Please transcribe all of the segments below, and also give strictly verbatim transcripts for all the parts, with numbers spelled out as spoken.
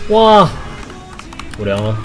哇，我凉了。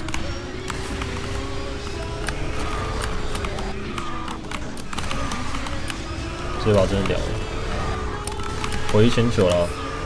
这把真的凉了，回全球了。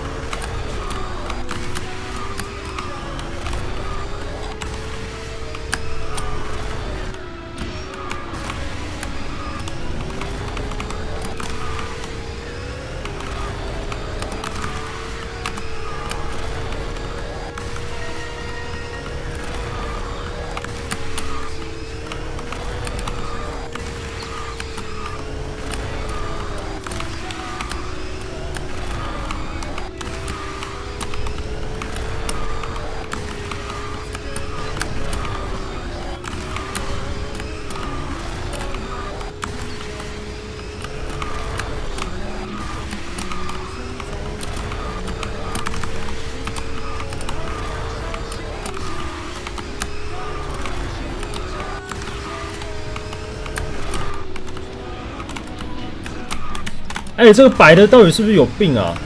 哎、欸，这个白的到底是不是有病啊？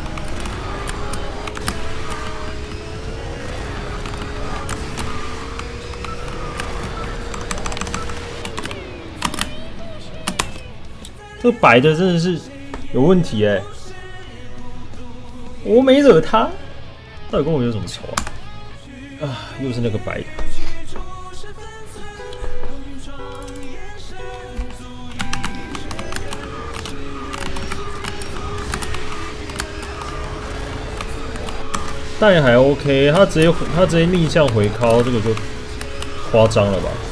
这个白的真的是有问题哎、欸！我没惹他，到底跟我有什么仇啊？啊，又是那个白的。 但还 OK， 他直接他直接逆向回敲，这个就夸张了吧？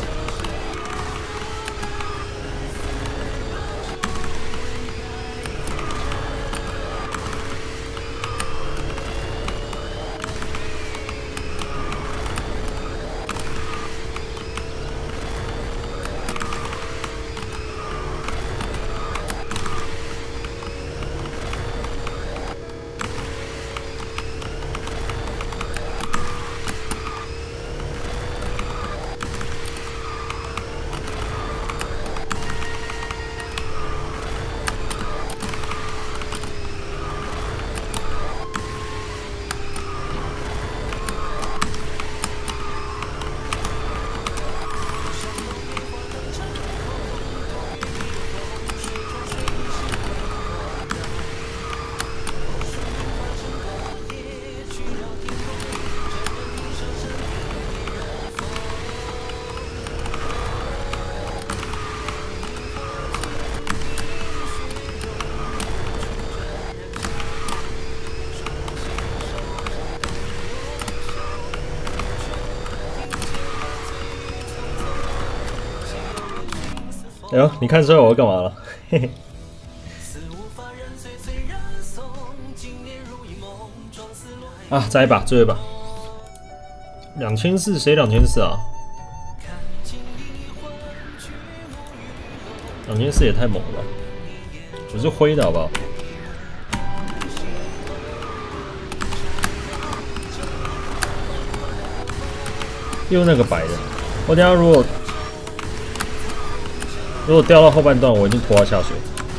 哎呦，你看出来我要干嘛了？嘿嘿。啊，再一把，最后一把。两千四，谁两千四啊？两千四也太猛了吧！我是灰的好不好？又那个白的，我等下如果。 如果掉到后半段，我一定拖他下水。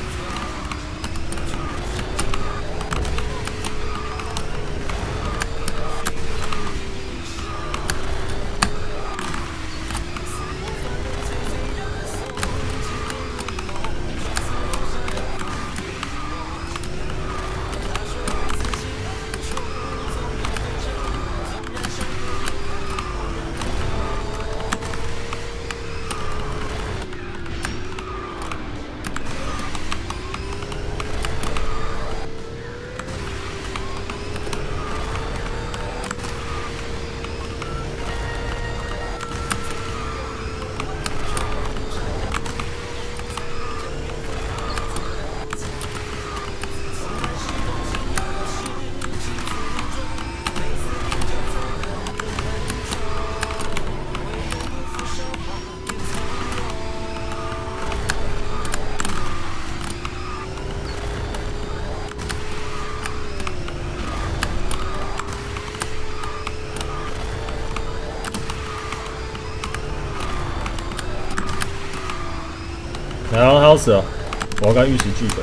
然后他要死了，我要跟他玉石俱焚。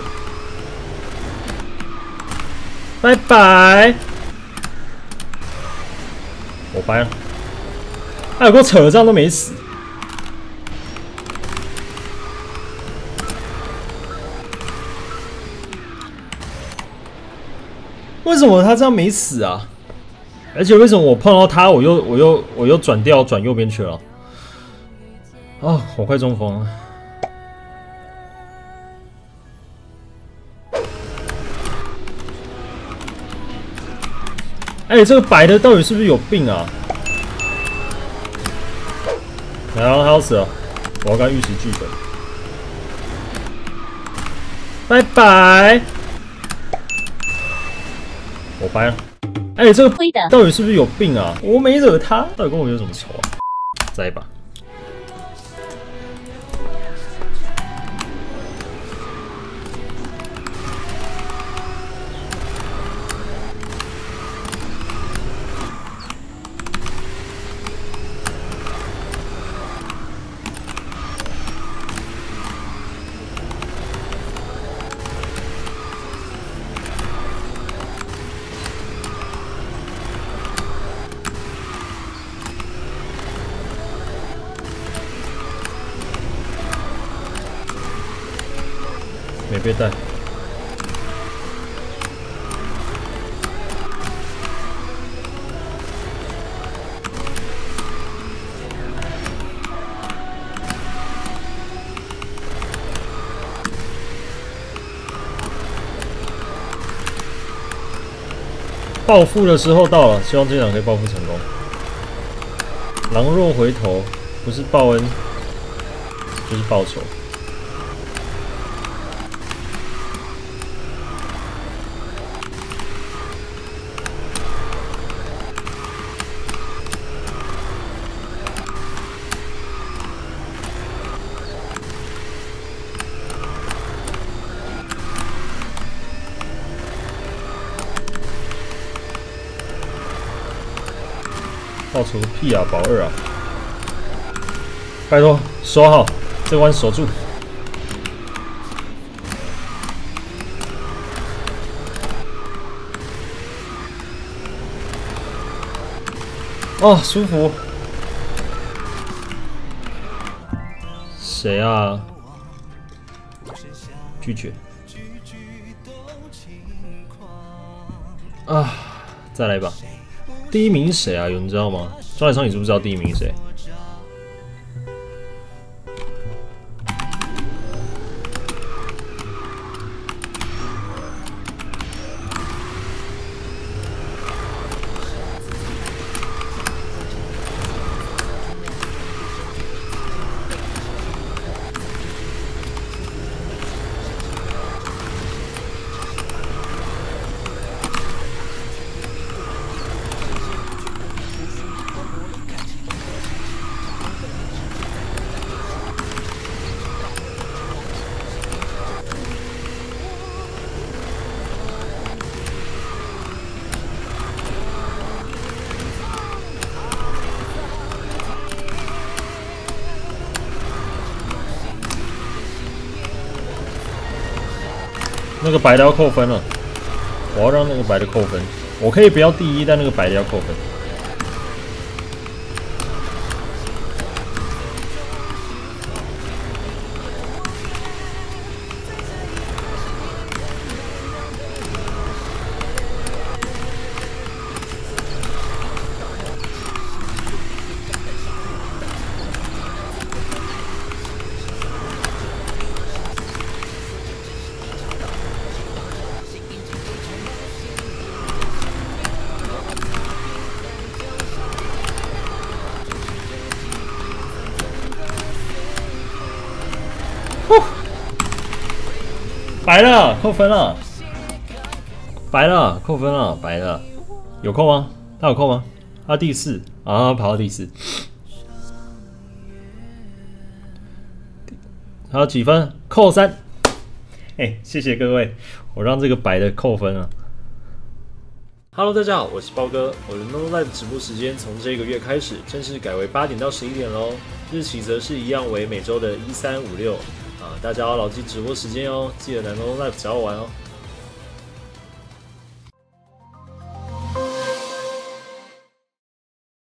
拜拜。 白了。哎，有够扯，这样都没死。为什么他这样没死啊？而且为什么我碰到他，我又我又我又转掉转右边去了？啊，我快中风了。哎、欸，这个白的到底是不是有病啊？然后他要死了，我要跟他预习剧本。拜拜。我掰了。哎、欸，这个到底是不是有病啊？我没惹他，到底跟我有什么仇啊？再一把。没被带，报复的时候到了，希望这场可以报复成功。狼若回头，不是报恩，就是报仇。报仇个屁啊，保二啊！拜托守好，这关守住。哦，舒服。谁啊？拒绝。啊，再来一把。第一名是谁啊？有人知道吗？庄海昌，你知不知道第一名是谁？那个白的要扣分了，我要让那个白的扣分。我可以不要第一，但那个白的要扣分。白了，扣分了。白了，扣分了，白了。有扣吗？他有扣吗？他第四啊，跑到第四。还有几分？扣三。哎、欸，谢谢各位，我让这个白的扣分了。Hello， 大家好，我是包哥。我的 No Live 直播时间从这个月开始正式改为八点到十一点喽，日期则是一样为每周的一三五六。啊，大家要牢记直播时间哦，记得来 No Live 找我玩哦。